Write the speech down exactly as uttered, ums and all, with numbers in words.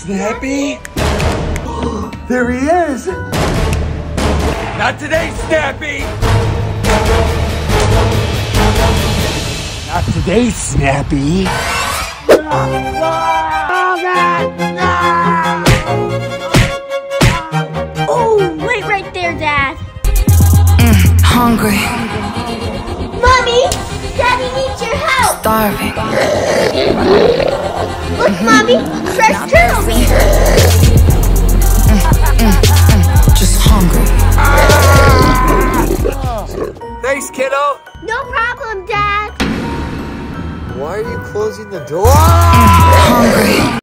Snappy? There he is! Not today, Snappy! Not today, Snappy! Oh, wait right there, Dad. Mm, hungry. Mommy, Daddy needs your help. Starving. Look, Mommy, fresh turtle meat. Mm, mm, mm, just hungry. Thanks, kiddo! No problem, Dad. Why are you closing the door? Mm, hungry.